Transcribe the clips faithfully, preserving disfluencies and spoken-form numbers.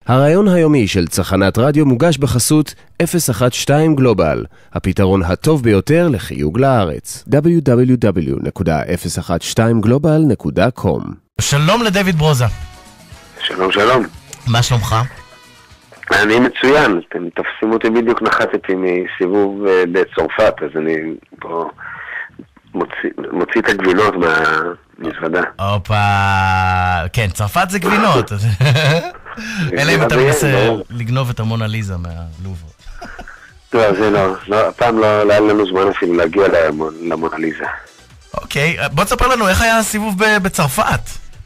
הרעיון היומי של צרכנת רדיו מוגש בחסות אפס אחת שתיים גלובל, הפתרון הטוב ביותר לחיוג לארץ. דאבליו דאבליו דאבליו נקודה אפס אחת שתיים גלובל נקודה קום. שלום לדויד ברוזה. שלום שלום. מה שלומך? אני מצוין, אתם תפסים אותי בדיוק, נחתתי מסיבוב בצרפת, אז אני פה מוציא, מוציא את הגבינות מהמזוודה. אופה, כן, צרפת זה גבינות. אלא אם אתה מנסה לגנוב את המונליזה מהלובר. לא, זה לא, הפעם לא היה לנו זמן אפילו להגיע למונליזה. אוקיי, בוא תספר לנו איך היה הסיבוב בצרפת.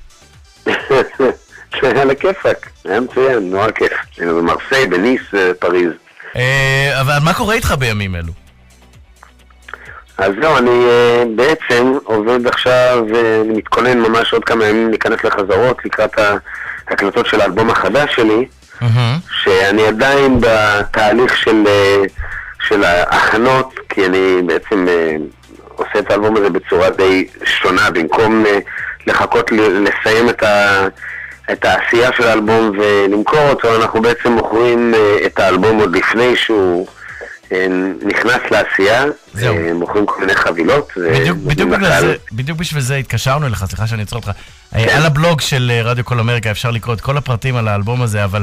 זה היה לכיפק, היה מצוין, נורא כיף. במרסיי, בניס, פריז. אבל מה קורה איתך בימים אלו? אז לא, אני בעצם עובד עכשיו, אני מתכונן ממש עוד כמה ימים להיכנס לחזרות לקראת ההקלטות של האלבום החדש שלי, שאני עדיין בתהליך של, של ההכנות, כי אני בעצם עושה את האלבום הזה בצורה די שונה, במקום לחכות לסיים את ה... את העשייה של האלבום ולמכור אותו, אנחנו בעצם מוכרים את האלבום עוד לפני שהוא נכנס לעשייה, מוכרים כל מיני חבילות. בדיוק בשביל זה התקשרנו אליך, סליחה שאני אצור אותך. על הבלוג של רדיו כל אמריקה אפשר לקרוא את כל הפרטים על האלבום הזה, אבל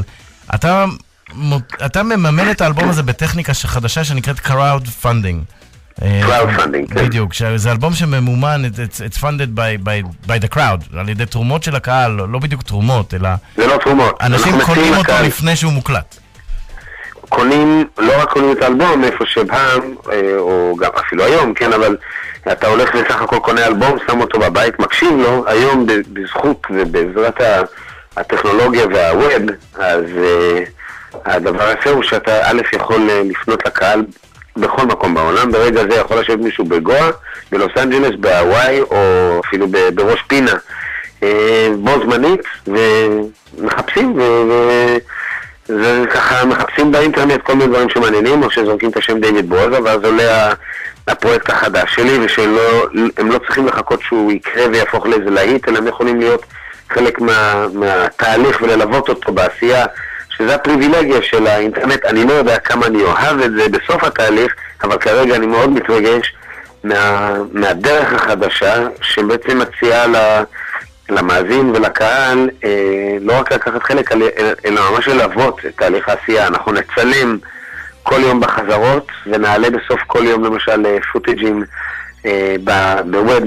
אתה מממן את האלבום הזה בטכניקה חדשה שנקראת crowd funding. crowdfunding, כן. בדיוק, זה אלבום שממומן, it's funded by, by, by the crowd, על ידי תרומות של הקהל, לא בדיוק תרומות, אלא... זה לא תרומות. אנשים קונים אותו לפני שהוא מוקלט. קונים, לא רק קונים את האלבום, איפה שפעם, או גם אפילו היום, כן, אבל אתה הולך לסך הכל קונה אלבום, שם אותו בבית, מקשיב לו, היום בזכות ובעזרת הטכנולוגיה והווב, אז הדבר הזה הוא שאתה א' יכול לפנות לקהל, בכל מקום בעולם, ברגע זה יכול לשבת מישהו בגואה, בלוס אנג'לס, בהוואי, או אפילו בראש פינה, בו זמנית, ומחפשים, וזה ככה, מחפשים באינטרנט כל מיני דברים שמעניינים, או שזורקים את השם דיוויד ברוזה, ואז עולה הפרויקט החדש שלי, ושהם לא צריכים לחכות שהוא יקרה ויהפוך לאיזה להיט, אלא הם יכולים להיות חלק מה, מהתהליך וללוות אותו בעשייה, שזה הפריבילגיה של האינטרנט. אני לא יודע כמה אני אוהב את זה בסוף התהליך, אבל כרגע אני מאוד מתרגש מה, מהדרך החדשה, שבעצם מציעה למאזין ולקהל אה, לא רק לקחת חלק, אלא ממש ללוות את תהליך העשייה. אנחנו נצלם כל יום בחזרות, ונעלה בסוף כל יום למשל פוטג'ים אה, בווב,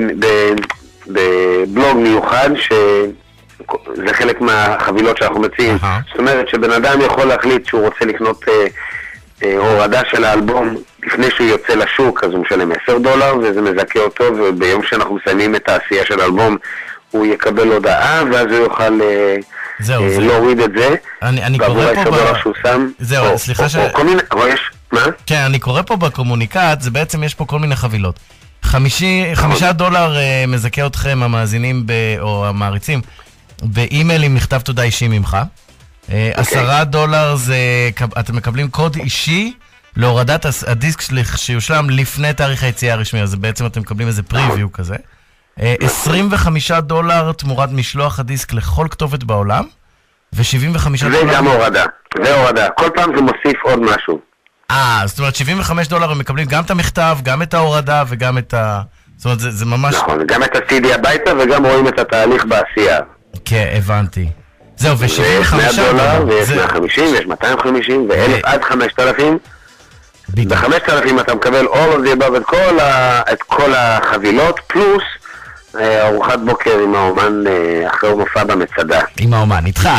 בבלוג מיוחד, ש... זה חלק מהחבילות שאנחנו מציעים. Uh-huh. זאת אומרת שבן אדם יכול להחליט שהוא רוצה לקנות אה, אה, הורדה של האלבום לפני שהוא יוצא לשוק, אז הוא משלם עשר דולר וזה מזכה אותו, וביום שאנחנו מסיימים את העשייה של האלבום הוא יקבל הודעה, ואז הוא יוכל אה, זהו, אה, זה... להוריד את זה. אני, אני קורא פה ב... שם, זהו, או, סליחה או, ש... או, או, מיני... או יש... מה? כן, אני קורא פה בקומוניקט, זה בעצם יש פה כל מיני חבילות. חמישי, חמישה דולר אה, מזכה אתכם המאזינים ב... או המעריצים באימייל עם מכתב תודה אישי ממך. עשרה דולר זה, אתם מקבלים קוד אישי להורדת הדיסק שיושלם לפני תאריך היציאה הרשמי, אז בעצם אתם מקבלים איזה פריוויו כזה. עשרים וחמישה דולר תמורת משלוח הדיסק לכל כתובת בעולם, ו-שבעים וחמישה דולר... זה גם הורדה, זה הורדה. כל פעם זה מוסיף עוד משהו. אה, זאת אומרת שבעים וחמישה דולר הם מקבלים גם את המכתב, גם את ההורדה וגם את ה... זאת אומרת, זה, זה ממש... נכון, גם את ה-סי די הביתה וגם רואים את התהליך בעשייה. כן, הבנתי. זהו, ו-שבעים וחמישה דולר, ויש מאה וחמישים, ויש מאתיים וחמישים, ו-אלף עד חמשת אלפים. ב-חמשת אלפים אתה מקבל all of the above, את כל, את כל החבילות, פלוס ארוחת בוקר עם האומן אחרי מופע במצדה. עם האומן, איתך.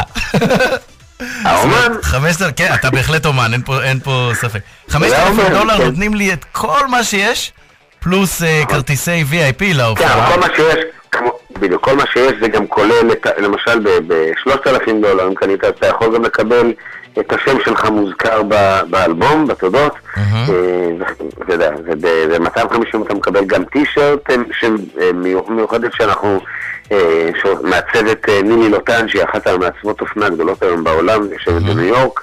האומן? חמשת אלפים, כן, אתה בהחלט אומן, אין פה, אין פה ספק. חמשת אלפים דולר נותנים לי את כל מה שיש, פלוס כרטיסי וי איי פי להופעה. כן, כל מה שיש, בדיוק, כל מה שיש זה גם כולל, למשל ב-שלושת אלפים דולר, אם קנית, אתה יכול גם לקבל את השם שלך מוזכר באלבום, בתודות, וב-מאתיים וחמישים אתה מקבל גם טי-שירט מיוחדת שאנחנו, מעצבת נילי לוטן, שהיא אחת המעצבות אופנה גדולות היום בעולם, יושבת בניו יורק,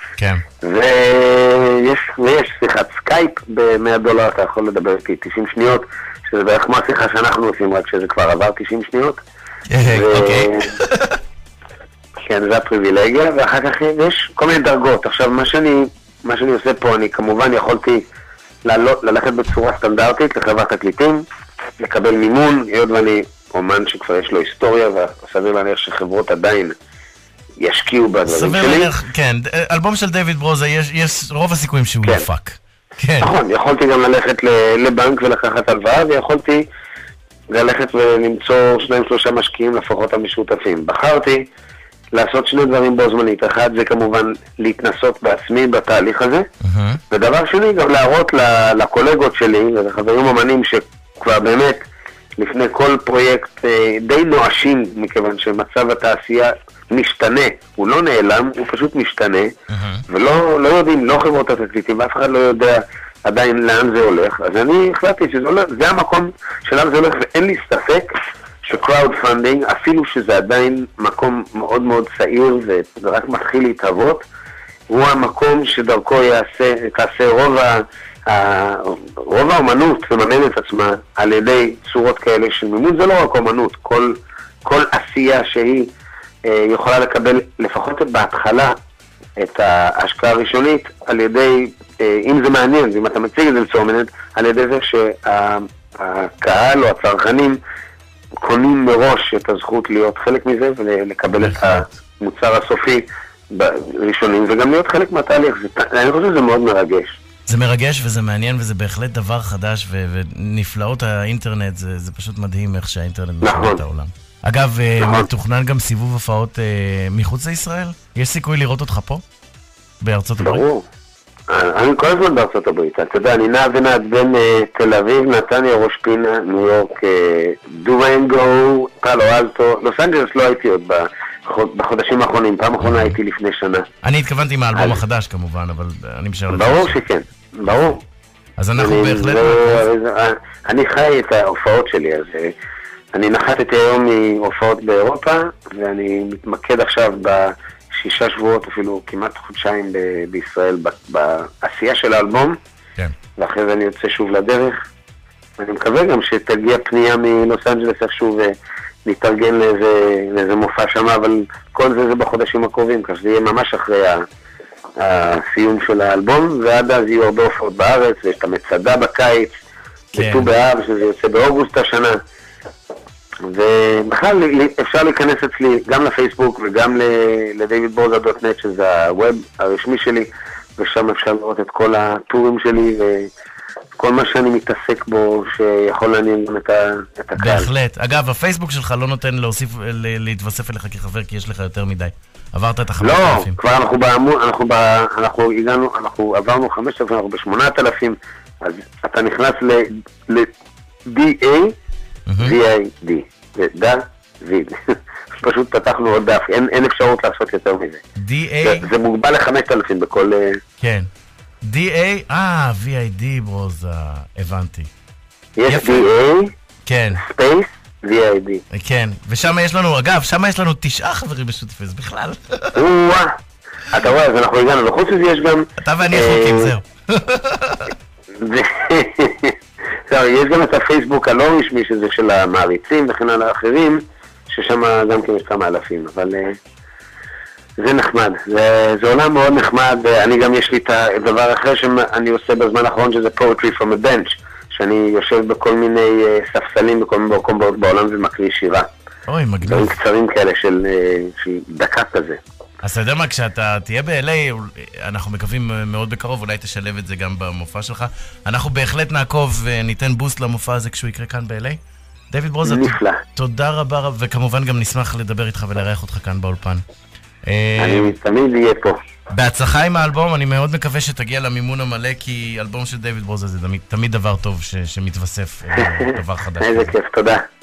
ויש שיחת סקייפ ב-מאה דולר, אתה יכול לדבר איתי תשעים שניות, שזה בערך כמו השיחה שאנחנו עושים, רק שזה כבר עבר תשעים שניות. אוקיי. כן, זה הפריבילגיה, ואחר כך יש כל מיני דרגות. עכשיו, מה שאני, מה שאני עושה פה, אני כמובן יכולתי לעלות, ללכת בצורה סטנדרטית לחברת תקליטים, לקבל מימון, היות ואני אומן שכבר יש לו היסטוריה, וסביר להניח שחברות עדיין ישקיעו בדברים שלי. סביר להניח, כן. אלבום של דיוויד ברוזה, יש, יש רוב הסיכויים שהוא כן. יפק. כן. נכון, יכולתי גם ללכת לבנק ולקחת הלוואה, ויכולתי ללכת ולמצוא שניים שלושה משקיעים לפחות המשותפים. בחרתי לעשות שני דברים בו זמנית. אחד זה כמובן להתנסות בעצמי בתהליך הזה, mm-hmm. ודבר שני גם להראות לקולגות שלי ולחברים אומנים שכבר באמת לפני כל פרויקט די נואשים, מכיוון שמצב התעשייה משתנה, הוא לא נעלם, הוא פשוט משתנה, mm-hmm. ולא לא יודעים, לא חברות התקליטים, ואף אחד לא יודע עדיין לאן זה הולך. אז אני החלטתי שזה הולך, זה המקום שלאן זה הולך, ואין לי ספק שקראוד פנדינג, אפילו שזה עדיין מקום מאוד מאוד צעיר וזה רק מתחיל להתהוות, הוא המקום שדרכו יעשה, תעשה רוב, ה, רוב האומנות לממן את עצמה על ידי צורות כאלה של מימון. זה לא רק אומנות, כל, כל עשייה שהיא אה, יכולה לקבל לפחות בהתחלה את ההשקעה הראשונית על ידי, אה, אם זה מעניין, אם אתה מציג את זה בצורה מעניינת, על ידי זה שהקהל או הצרכנים קונים מראש את הזכות להיות חלק מזה ולקבל את המוצר הסופי בראשונים וגם להיות חלק מהתהליך. אני חושב שזה מאוד מרגש. זה מרגש וזה מעניין וזה בהחלט דבר חדש ונפלאות האינטרנט, זה, זה פשוט מדהים איך שהאינטרנט משנה את העולם. אגב, נכון. מתוכנן גם סיבוב הופעות מחוץ לישראל? יש סיכוי לראות אותך פה? בארצות הברית? ברור. אני כל הזמן בארצות הברית, אתה יודע, אני נע ונעד בין תל אביב, נתניה, ראש פינה, ניו יורק, דורנגו, פאלו אלטו, לוס אנג'לס לא הייתי עוד בחודשים האחרונים, פעם אחרונה הייתי לפני שנה. אני התכוונתי עם האלבום החדש כמובן, אבל אני משאר לך. ברור שכן, ברור. אז אנחנו בהחלט... אני חי את ההופעות שלי, אז אני נחתתי היום מהופעות באירופה, ואני מתמקד עכשיו ב... שישה שבועות, אפילו כמעט חודשיים ב- בישראל, בעשייה של האלבום, כן. ואחרי זה אני יוצא שוב לדרך. אני מקווה גם שתגיע פנייה מלוס אנג'לס איכשהו ונתארגן לאיזה, לאיזה מופע שמה, אבל כל זה זה בחודשים הקרובים, כך שזה יהיה ממש אחרי הסיום של האלבום, ועד אז יהיו הרבה הופעות בארץ, ויש את המצדה בקיץ, כן. וט"ו באב, שזה יוצא באוגוסט השנה. ובכלל אפשר להיכנס אצלי גם לפייסבוק וגם לדיוויד ברוזה דוט נט, שזה הווב הרשמי שלי, ושם אפשר לראות את כל הטורים שלי וכל מה שאני מתעסק בו שיכול לעניין גם את הקהל. בהחלט. אגב, הפייסבוק שלך לא נותן להוסיף, להתווסף אליך כחבר, כי יש לך יותר מדי. עברת את החמשת אלפים. לא, כבר אנחנו בעמוד, אנחנו, אנחנו הגענו, אנחנו עברנו חמשת אלפים, אנחנו בשמונת אלפים, אז אתה נכנס ל-די איי, וי איי די, זה דוד. פשוט פתחנו עוד דף, אין, אין אפשרות לעשות יותר מזה. די איי? זה, זה מוגבל ל-חמשת אלפים בכל... כן. די איי, אה, וי איי די ברוזה, הבנתי. יש די איי, כן. ספייס, וי איי די. כן, ושם יש לנו, אגב, שם יש לנו תשעה חברים משותפים, זה בכלל. וואה, אתה רואה, אז אנחנו הגענו, וחוץ מזה יש גם... אתה ואני חוקים, זהו. יש גם את הפייסבוק הלא רשמי, שזה של המעריצים וכן על האחרים, ששם גם כן יש כמה אלפים, אבל זה נחמד, זה, זה עולם מאוד נחמד. אני גם יש לי את הדבר אחר שאני עושה בזמן האחרון, שזה poetry from a bench, שאני יושב בכל מיני ספסלים בכל מיני מקומות בעולם ומקריא שירה. אוי, מגניב. דברים קצרים כאלה של, של דקה כזה. אז אתה יודע מה, כשאתה תהיה ב-אל איי, אנחנו מקווים מאוד בקרוב, אולי תשלב את זה גם במופע שלך. אנחנו בהחלט נעקוב וניתן בוסט למופע הזה כשהוא יקרה כאן ב-אל איי. דיוויד ברוזה, נפלא. תודה רבה רב, וכמובן גם נשמח לדבר איתך ולארח אותך כאן באולפן. אני תמיד אהיה פה. בהצלחה עם האלבום, אני מאוד מקווה שתגיע למימון המלא, כי אלבום של דיוויד ברוזה זה תמיד דבר טוב שמתווסף, דבר חדש. איזה כיף, תודה.